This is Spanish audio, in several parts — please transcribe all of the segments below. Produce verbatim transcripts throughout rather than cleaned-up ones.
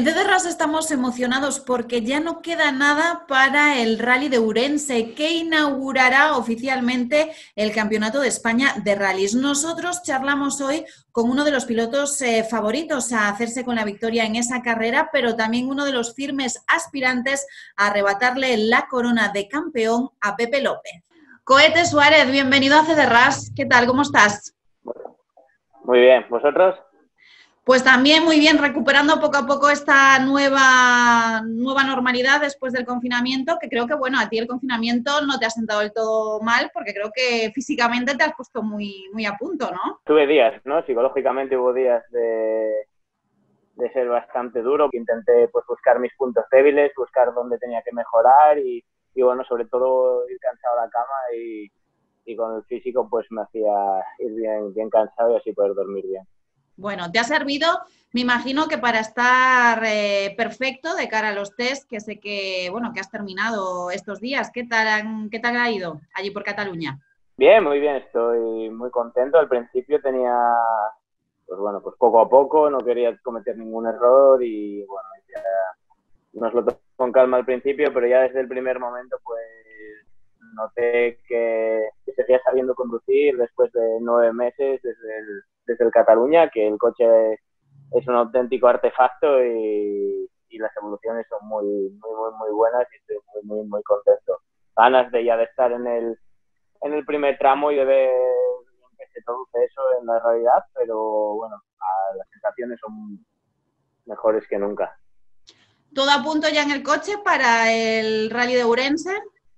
Desde Ras estamos emocionados porque ya no queda nada para el Rally de Ourense, que inaugurará oficialmente el Campeonato de España de Rallys. Nosotros charlamos hoy con uno de los pilotos eh, favoritos a hacerse con la victoria en esa carrera, pero también uno de los firmes aspirantes a arrebatarle la corona de campeón a Pepe López. Cohete Suárez, bienvenido a C D Ras. ¿Qué tal? ¿Cómo estás? Muy bien. ¿Vosotros? Pues también muy bien, recuperando poco a poco esta nueva, nueva normalidad después del confinamiento, que creo que, bueno, a ti el confinamiento no te ha sentado del todo mal, porque creo que físicamente te has puesto muy, muy a punto, ¿no? Tuve días, ¿no? Psicológicamente hubo días de, de ser bastante duro, que intenté pues buscar mis puntos débiles, buscar dónde tenía que mejorar y, y bueno, sobre todo ir cansado a la cama y, y con el físico pues me hacía ir bien, bien cansado y así poder dormir bien. Bueno, te ha servido, me imagino que para estar eh, perfecto de cara a los test, que sé que, bueno, que has terminado estos días. ¿Qué tal, qué tal ha ido allí por Cataluña? Bien, muy bien, estoy muy contento. Al principio tenía, pues bueno, pues poco a poco, no quería cometer ningún error y bueno, ya nos lo tomé con calma al principio, pero ya desde el primer momento pues noté que, que seguía sabiendo conducir después de nueve meses desde el, desde el Cataluña, que el coche es un auténtico artefacto y, y las evoluciones son muy, muy, muy, muy buenas y estoy muy, muy, muy contento. Ganas de ya de estar en el, en el primer tramo y de ver que se traduce eso en la realidad, pero bueno, las sensaciones son mejores que nunca. ¿Todo a punto ya en el coche para el Rally de Ourense?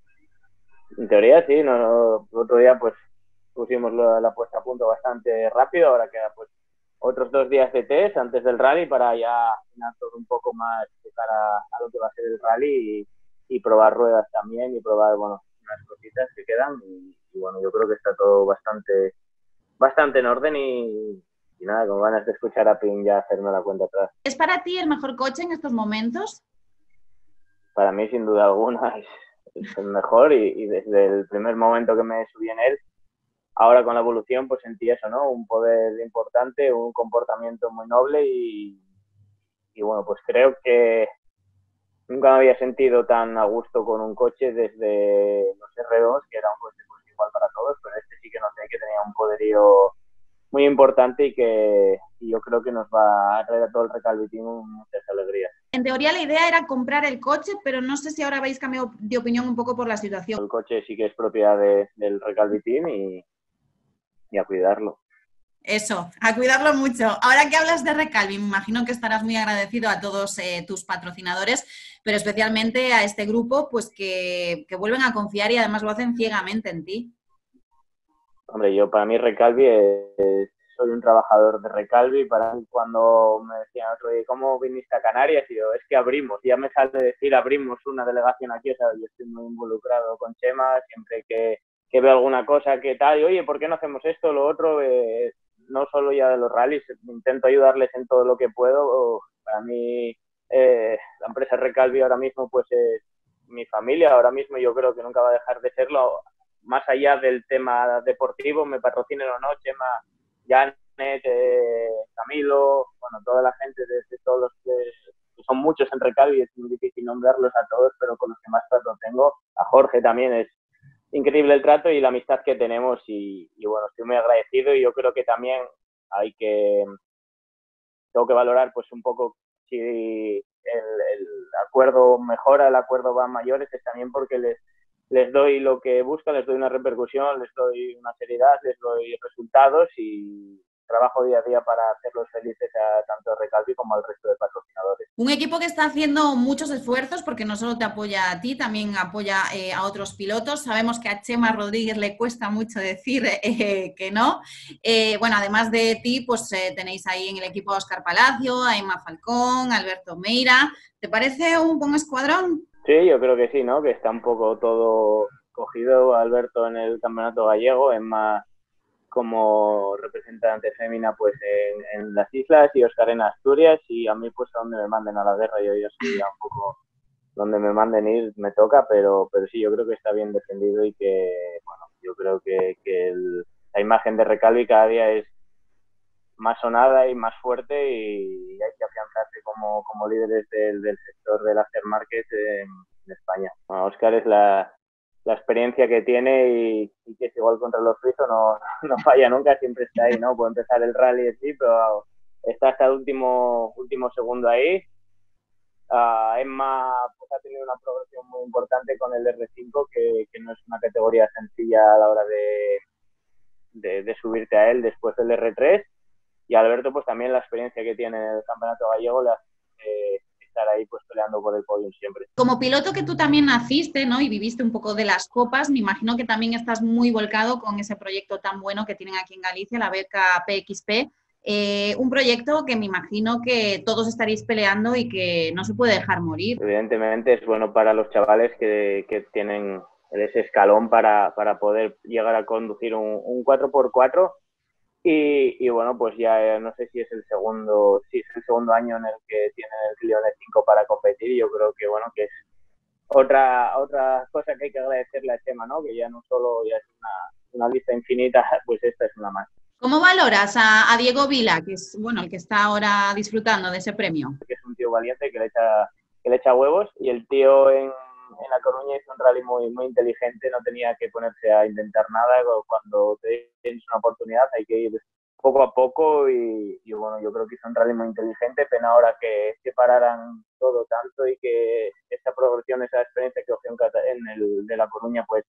En teoría sí, no, no, el otro día pues pusimos la, la puesta a punto bastante rápido, ahora queda pues otros dos días de test antes del rally para ya afinar todo un poco más de cara a lo que va a ser el rally y, y probar ruedas también y probar, bueno, unas cositas que quedan y, y bueno, yo creo que está todo bastante, bastante en orden y, y nada, con ganas de escuchar a Pin ya hacerme la cuenta atrás. ¿Es para ti el mejor coche en estos momentos? Para mí sin duda alguna es, es el mejor y, y desde el primer momento que me subí en él, ahora con la evolución pues sentí eso, ¿no? Un poder importante, un comportamiento muy noble y, y bueno, pues creo que nunca me había sentido tan a gusto con un coche desde los R dos, que era un coche pues igual para todos, pero este sí que noté que tenía un poderío muy importante y que y yo creo que nos va a traer a todo el Recalvi Team muchas alegrías. En teoría la idea era comprar el coche, pero no sé si ahora habéis cambiado de opinión un poco por la situación. El coche sí que es propiedad de, del Recalvi Team y, y a cuidarlo. Eso, a cuidarlo mucho. Ahora que hablas de Recalvi, me imagino que estarás muy agradecido a todos eh, tus patrocinadores, pero especialmente a este grupo, pues que, que vuelven a confiar y además lo hacen ciegamente en ti. Hombre, yo para mí Recalvi es, soy un trabajador de Recalvi. Para mí cuando me decían otro día, ¿cómo viniste a Canarias? Y yo, es que abrimos, ya me sale decir abrimos una delegación aquí, o sea, yo estoy muy involucrado con Chema, siempre que, que veo alguna cosa que tal, y oye, ¿por qué no hacemos esto o lo otro? Eh, no solo ya de los rallies, intento ayudarles en todo lo que puedo. Para mí eh, la empresa Recalvi ahora mismo pues es mi familia, ahora mismo yo creo que nunca va a dejar de serlo, más allá del tema deportivo, me patrocinen o no, Chema, Janet, eh, Camilo, bueno, toda la gente de, de todos los que, que son muchos en Recalvi, es muy difícil nombrarlos a todos, pero con los que más trato tengo, a Jorge también es increíble el trato y la amistad que tenemos y, y bueno, estoy muy agradecido y yo creo que también hay que, tengo que valorar pues un poco si el, el acuerdo mejora, el acuerdo va a mayores, es también porque les les doy lo que buscan, les doy una repercusión, les doy una seriedad, les doy resultados y trabajo día a día para hacerlos felices a tanto a Recalvi como al resto de patrocinadores. Un equipo que está haciendo muchos esfuerzos porque no solo te apoya a ti, también apoya eh, a otros pilotos. Sabemos que a Chema Rodríguez le cuesta mucho decir eh, que no. Eh, bueno, además de ti, pues eh, tenéis ahí en el equipo a Óscar Palacio, a Emma Falcón, a Alberto Meira. ¿Te parece un buen escuadrón? Sí, yo creo que sí, ¿no? Que está un poco todo cogido. Alberto en el campeonato gallego, Emma como representante fémina pues en, en las islas y Óscar en Asturias y a mí pues a donde me manden a la guerra, yo, yo soy ya un poco donde me manden ir me toca, pero, pero sí, yo creo que está bien defendido y que, bueno, yo creo que, que el, la imagen de Recalvi cada día es más sonada y más fuerte, y hay que afianzarse como, como líderes del, del sector del aftermarket en, en España. Bueno, Óscar es la, la experiencia que tiene y, y que es igual contra los suizos, no, no falla nunca, siempre está ahí, ¿no? Puede empezar el rally sí, pero está hasta el último, último segundo ahí. Uh, Emma pues, ha tenido una progresión muy importante con el R cinco, que, que no es una categoría sencilla a la hora de, de, de subirte a él después del R tres. Y Alberto, pues también la experiencia que tiene en el campeonato gallego le hace eh, estar ahí pues peleando por el podio siempre. Como piloto que tú también naciste, ¿no? Y viviste un poco de las copas, me imagino que también estás muy volcado con ese proyecto tan bueno que tienen aquí en Galicia, la beca P X P. Eh, un proyecto que me imagino que todos estaréis peleando y que no se puede dejar morir. Evidentemente es bueno para los chavales que, que tienen ese escalón para, para poder llegar a conducir un, un cuatro por cuatro. Y, y bueno, pues ya no sé si es el segundo, si es el segundo año en el que tienen el Clio N cinco para competir. Y yo creo que bueno, que es otra otra cosa que hay que agradecerle a Chema, ¿no? Que ya no solo ya es una, una lista infinita, pues esta es una más. ¿Cómo valoras a, a Diego Vila, que es bueno el que está ahora disfrutando de ese premio? Que es un tío valiente que le echa, que le echa huevos, y el tío en, en La Coruña hizo un rally muy, muy inteligente, no tenía que ponerse a intentar nada. Cuando tienes una oportunidad hay que ir poco a poco y, y bueno, yo creo que hizo un rally muy inteligente. Pena ahora que, que pararan todo tanto y que esa progresión, esa experiencia que cogió en el de La Coruña, pues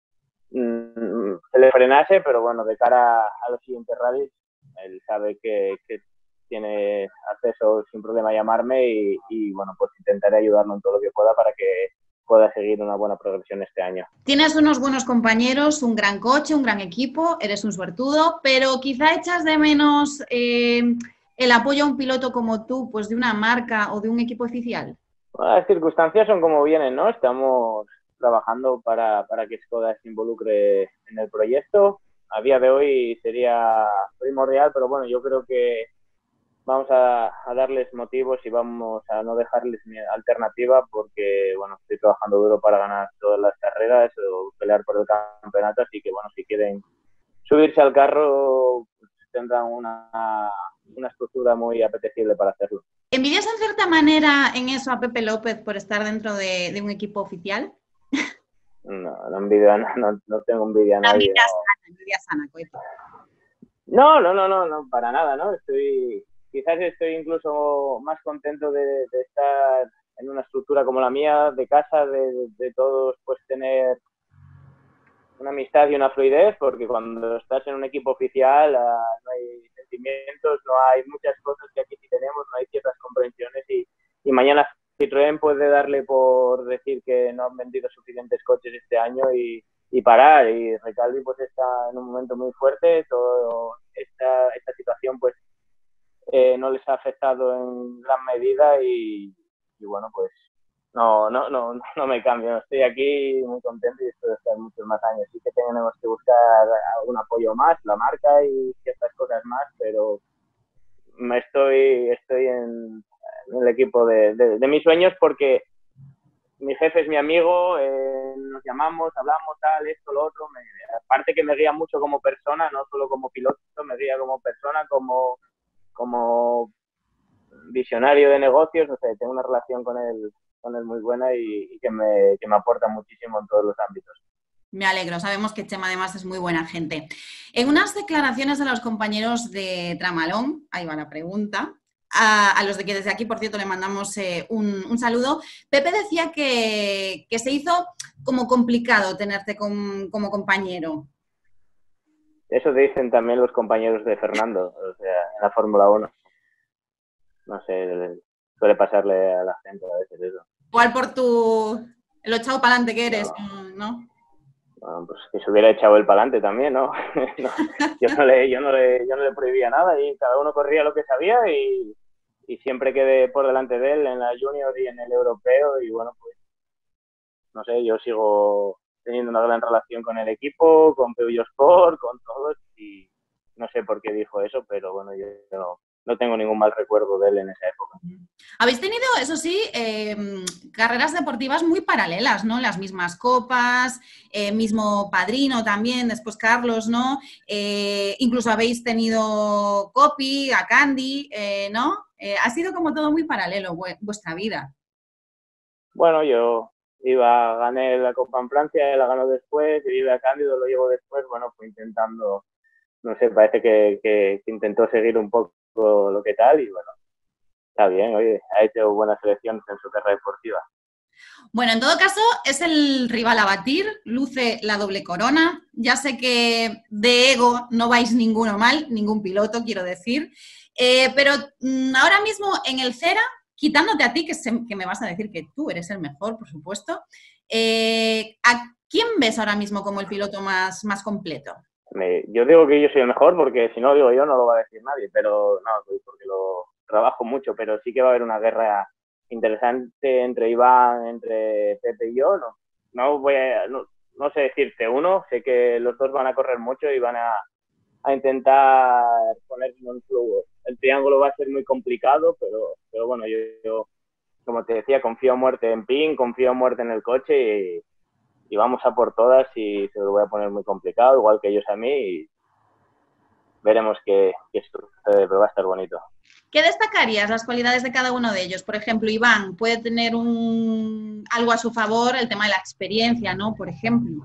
mmm, se le frenase, pero bueno, de cara a los siguientes rallies, él sabe que, que tiene acceso sin problema a llamarme y, y bueno, pues intentaré ayudarlo en todo lo que pueda para que pueda seguir una buena progresión este año. Tienes unos buenos compañeros, un gran coche, un gran equipo, eres un suertudo, pero quizá echas de menos eh, el apoyo a un piloto como tú, pues de una marca o de un equipo oficial. Bueno, las circunstancias son como vienen, ¿no? Estamos trabajando para, para que Skoda se involucre en el proyecto. A día de hoy sería primordial, pero bueno, yo creo que vamos a, a darles motivos y vamos a no dejarles alternativa, porque bueno, estoy trabajando duro para ganar todas las carreras o pelear por el campeonato, así que bueno, si quieren subirse al carro, pues tendrán una, una estructura muy apetecible para hacerlo. ¿Envidias en cierta manera en eso a Pepe López por estar dentro de, de un equipo oficial? No, no envidio, no, no tengo envidia a nadie. Envidia no. sana, envidia sana, coito. No, no, no, no, no, para nada, ¿no? Estoy, quizás estoy incluso más contento de, de estar en una estructura como la mía, de casa, de, de todos, pues tener una amistad y una fluidez, porque cuando estás en un equipo oficial uh, no hay sentimientos, no hay muchas cosas que aquí sí tenemos, no hay ciertas comprensiones, y, y mañana Citroën puede darle por decir que no han vendido suficientes coches este año y, y parar, y Recalvi pues está en un momento muy fuerte. Toda esta, esta situación pues eh, no les ha afectado en gran medida y, y bueno, pues no, no, no, no me cambio. Estoy aquí muy contento y espero estar muchos más años. Sí que tenemos que buscar algún apoyo más, la marca y ciertas cosas más, pero me estoy, estoy en, en el equipo de, de, de mis sueños, porque mi jefe es mi amigo, eh, nos llamamos, hablamos, tal, esto, lo otro. Me, aparte que me guía mucho como persona, no solo como piloto, me guía como persona, como, como visionario de negocios. O sea, tengo una relación con él, con él muy buena y, y que, me, que me aporta muchísimo en todos los ámbitos. Me alegro, sabemos que Chema además es muy buena gente. En unas declaraciones de los compañeros de Tramalón, ahí va la pregunta, a, a los de que desde aquí, por cierto, le mandamos eh, un, un saludo, Pepe decía que, que se hizo como complicado tenerte con, como compañero. Eso dicen también los compañeros de Fernando, o sea, en la Fórmula uno. No sé, suele pasarle a la gente a veces eso. Igual por tu... lo echado para adelante que eres, No. ¿no? Bueno, pues que se hubiera echado el palante también, ¿no? no yo, no le, yo, no le, yo no le prohibía nada y cada uno corría lo que sabía y, y siempre quedé por delante de él en la junior y en el europeo. Y bueno, pues no sé, yo sigo teniendo una gran relación con el equipo, con Peugeot Sport, con todos, y no sé por qué dijo eso, pero bueno, yo no, no tengo ningún mal recuerdo de él en esa época. Habéis tenido, eso sí, eh, carreras deportivas muy paralelas, ¿no? Las mismas copas, eh, mismo padrino también, después Carlos, ¿no? Eh, incluso habéis tenido Copi, a Candy, eh, ¿no? Eh, ha sido como todo muy paralelo vuestra vida. Bueno, yo iba, gané la Copa en Francia, la ganó después, y iba a Cándido, lo llevo después, bueno, fue intentando, no sé, parece que, que, que intentó seguir un poco lo que tal, y bueno, está bien, oye, ha hecho buenas selecciones en su carrera deportiva. Bueno, en todo caso, es el rival a batir, luce la doble corona. Ya sé que de ego no vais ninguno mal, ningún piloto, quiero decir. Eh, pero mmm, ahora mismo en el Cera, quitándote a ti, que, se, que me vas a decir que tú eres el mejor, por supuesto, eh, ¿a quién ves ahora mismo como el piloto más, más completo? Me, yo digo que yo soy el mejor porque si no digo yo no lo va a decir nadie, pero no, porque lo trabajo mucho, pero sí que va a haber una guerra interesante entre Iván, entre Pepe y yo. No, no voy a, no, no sé decirte uno, sé que los dos van a correr mucho y van a, a intentar poner un flujo. El triángulo va a ser muy complicado, pero, pero bueno, yo, yo, como te decía, confío a muerte en Pin, confío a muerte en el coche y, y vamos a por todas y se lo voy a poner muy complicado, igual que ellos a mí, y veremos qué, qué sucede, pero va a estar bonito. ¿Qué destacarías las cualidades de cada uno de ellos? Por ejemplo, Iván puede tener un, algo a su favor, el tema de la experiencia, ¿no? Por ejemplo.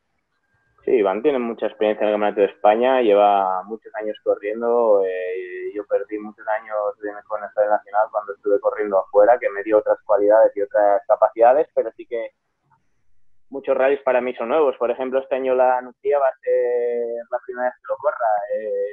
Sí, Iván tiene mucha experiencia en el Campeonato de España, lleva muchos años corriendo. Eh, yo perdí muchos años de mejor en el Estadio Nacional cuando estuve corriendo afuera, que me dio otras cualidades y otras capacidades, pero sí que muchos rallies para mí son nuevos. Por ejemplo, este año la Nucía va a ser la primera vez que lo corra. Eh,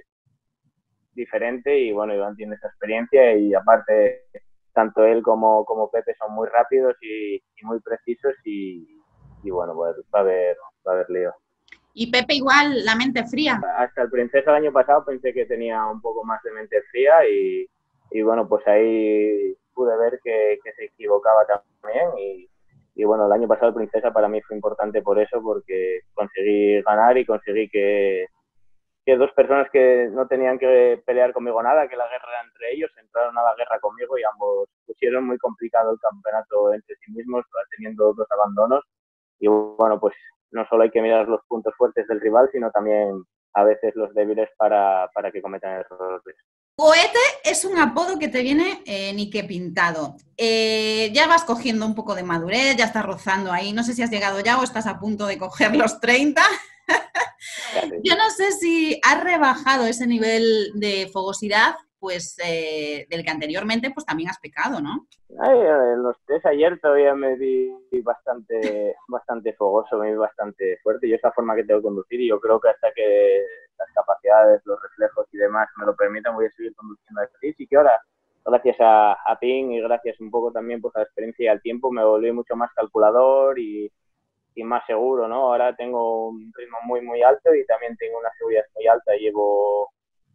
diferente y bueno, Iván tiene esa experiencia y aparte tanto él como, como Pepe son muy rápidos y, y muy precisos y, y bueno, pues va a haber, va a haber lío. Y Pepe igual, la mente fría. Hasta el Princesa el año pasado pensé que tenía un poco más de mente fría y, y bueno, pues ahí pude ver que, que se equivocaba también y, y bueno, el año pasado el Princesa para mí fue importante por eso, porque conseguí ganar y conseguí que que dos personas que no tenían que pelear conmigo nada, que la guerra era entre ellos, entraron a la guerra conmigo y ambos pusieron muy complicado el campeonato entre sí mismos, teniendo dos abandonos. Y bueno, pues no solo hay que mirar los puntos fuertes del rival, sino también a veces los débiles para, para que cometan errores. Cohete es un apodo que te viene eh, ni que pintado. Eh, ya vas cogiendo un poco de madurez, ya estás rozando ahí. No sé si has llegado ya o estás a punto de coger los treinta. Yo no sé si has rebajado ese nivel de fogosidad, pues eh, del que anteriormente pues también has pecado, ¿no? Ay, en los test ayer todavía me vi bastante, bastante fogoso, me vi bastante fuerte. Yo esa forma que tengo que conducir y yo creo que hasta que las capacidades, los reflejos y demás me lo permitan voy a seguir conduciendo así. Sí que ahora, gracias a, a Ping y gracias un poco también pues, a la experiencia y al tiempo, me volví mucho más calculador y y más seguro, ¿no? Ahora tengo un ritmo muy, muy alto y también tengo una seguridad muy alta. Llevo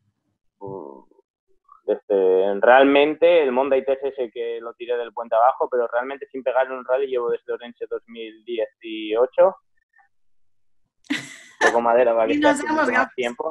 desde, realmente el Monday Test ese que lo tiré del puente abajo, pero realmente sin pegar en un rally llevo desde Orense dos mil dieciocho. Toco madera para que sea mucho más tiempo.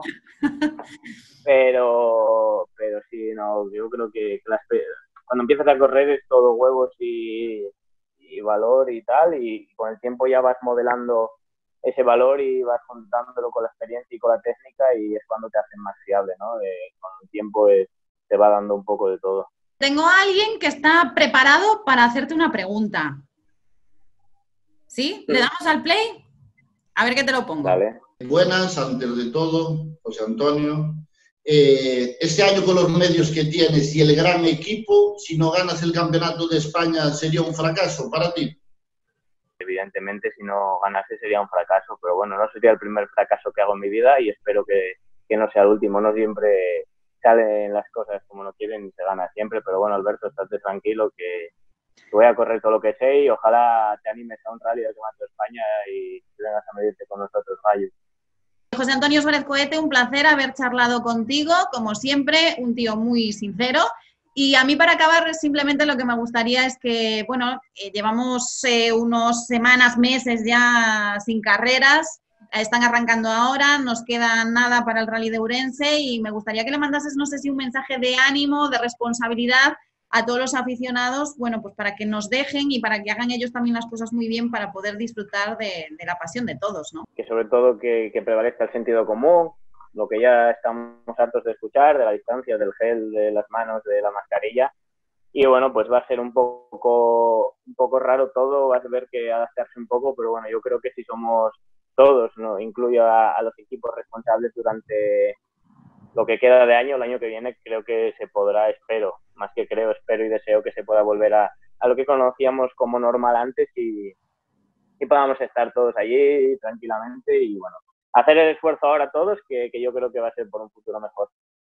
Pero, pero sí, no, yo creo que las, cuando empiezas a correr es todo huevos y y valor y tal, y con el tiempo ya vas modelando ese valor y vas juntándolo con la experiencia y con la técnica y es cuando te hacen más fiable, ¿no? Eh, con el tiempo es, te va dando un poco de todo. Tengo a alguien que está preparado para hacerte una pregunta. ¿Sí? ¿Le damos al play? A ver qué te lo pongo. Vale. Buenas, antes de todo, José Antonio. Eh, este año con los medios que tienes y el gran equipo, si no ganas el campeonato de España, ¿sería un fracaso para ti? Evidentemente, si no ganase sería un fracaso, pero bueno, no sería el primer fracaso que hago en mi vida y espero que, que no sea el último. No siempre salen las cosas como no quieren y se gana siempre, pero bueno, Alberto, estate tranquilo que voy a correr todo lo que sé y ojalá te animes a un rally del Campeonato de España y vengas a medirte con nosotros, Mayu. José Antonio Suárez Cohete, un placer haber charlado contigo, como siempre, un tío muy sincero. Y a mí para acabar simplemente lo que me gustaría es que, bueno, eh, llevamos eh, unos semanas, meses ya sin carreras. están arrancando ahora, nos queda nada para el Rally de Ourense y me gustaría que le mandases, no sé si un mensaje de ánimo, de responsabilidad a todos los aficionados, bueno, pues para que nos dejen y para que hagan ellos también las cosas muy bien para poder disfrutar de, de la pasión de todos, ¿no? Que sobre todo que, que prevalezca el sentido común, lo que ya estamos hartos de escuchar, de la distancia, del gel, de las manos, de la mascarilla. Y bueno, pues va a ser un poco, un poco raro todo, vas a ver que adaptarse un poco, pero bueno, yo creo que si somos todos, ¿no? Incluyo a, a los equipos responsables durante lo que queda de año, el año que viene, creo que se podrá, espero, más que creo, espero y deseo que se pueda volver a, a lo que conocíamos como normal antes y, y podamos estar todos allí tranquilamente y bueno, hacer el esfuerzo ahora todos, que, que yo creo que va a ser por un futuro mejor.